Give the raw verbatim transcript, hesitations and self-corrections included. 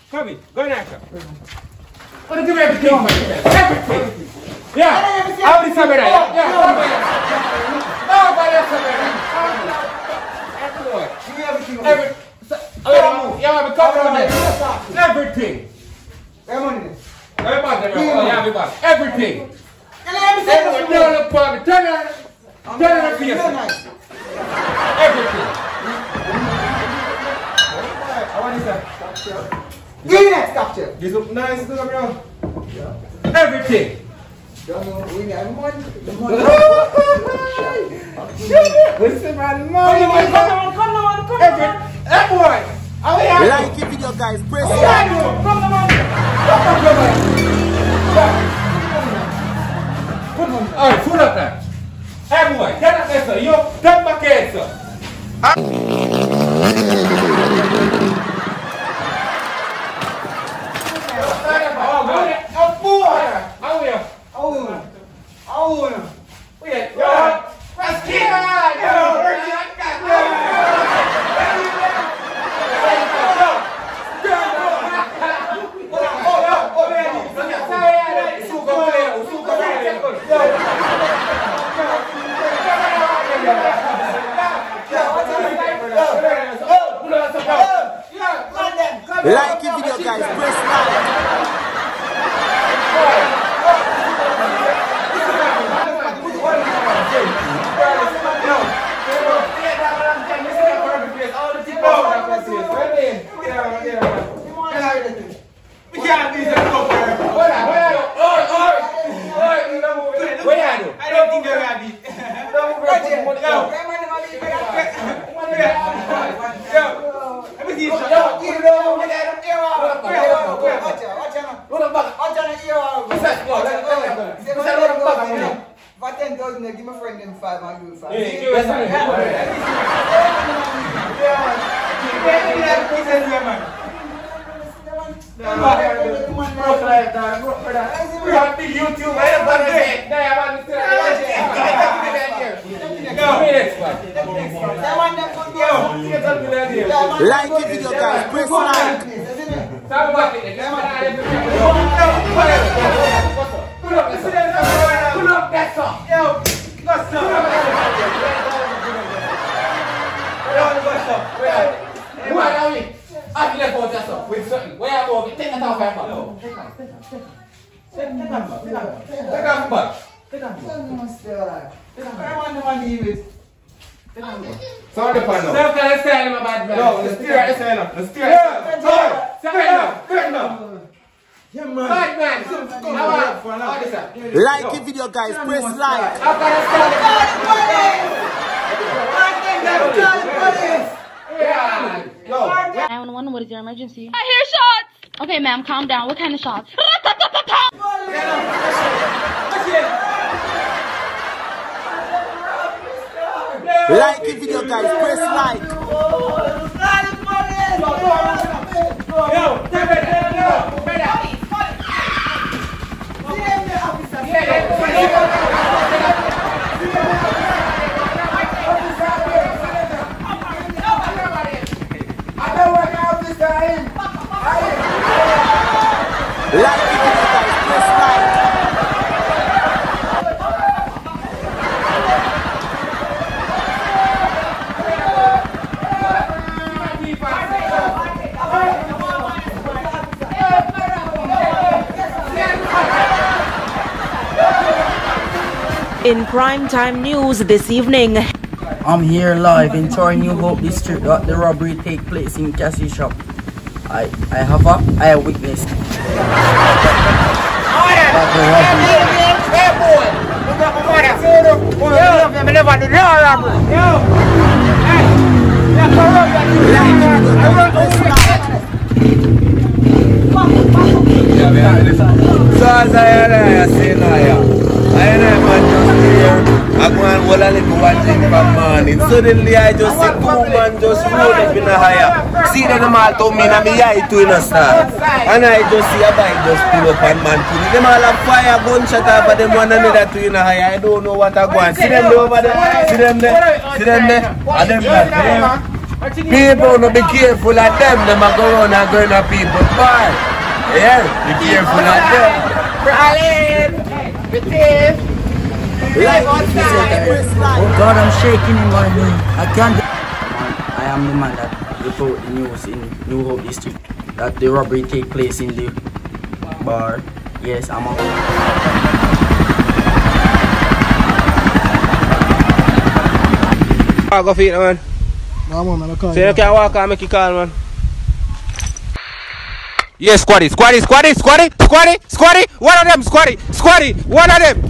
Come in. Go next. What give me everything? Everything. Yeah. How is somebody? Yeah. Nobody else. Everyone. Give me everything. Everything. Yeah, come on. Everything. Everything. Everybody. Everything. Everything. No, no problem. Turn it. Turn it up here. Everything. I want this. Give me that stuff, Chef. This look nice, bro. Everything. Listen, man. Come on, come on, come on, come on. Everyone. Like the video, guys. Press like. Come on. Come on. All right, put up that. Everyone, get up there, sir. You turn back here, sir. Like the video, guys. Press like. I don't think you're happy. But ten thousand, give my friend them five and do five. Yeah, give us five. Like the video, guys. Press like. Pull up that song. Yo, what's up? Where are we? I left out that song with something. Where are we? Take that off, man. Take that. Take that. Take that. Take that. Take that. Take that. I want the money with. Sorry, Pano. Stop that style, my bad man. No, let's steer it. Let's steer it. Sorry. Sorry, no. Good enough. Yeah, man. Bad man. Like the video, guys. Press like. I'm gonna start nine one one, what is your emergency? I hear shots! Okay, ma'am, calm down. What kind of shots? Like the video, guys. Press like. Yo, take it. Like the video, guys. Press like. In primetime news this evening. I'm here live in Torrey New Hope District that the robbery take place in Cassie shop. I I have a eyewitness. So as I say now, I man just here, I go and hold a little watching from morning. Suddenly I just see two men just roll up in a higher. See them all to me and me eye to in a star. And I just see a bike just pull up and man pull it. Them all have fire gunshot over them one another to in a higher. I don't know what I go on. See them there over there? See them there? See them there? And them there? People no be careful of them, them a go around and go in a people's bar. Yeah, be careful of them. Prowling! The thief! Oh God, I'm shaking in my knee. I can't. I am the man that report the news in New Hope District that the robbery take place in the bar. Yes, I'm a. I'll go feed it, man. No, man, I'm calling. So you can walk and make you call, man. Yeah, squaddy, squaddy, squaddy, squaddy, squaddy, squaddy. One of them, squaddy, squaddy. One of them.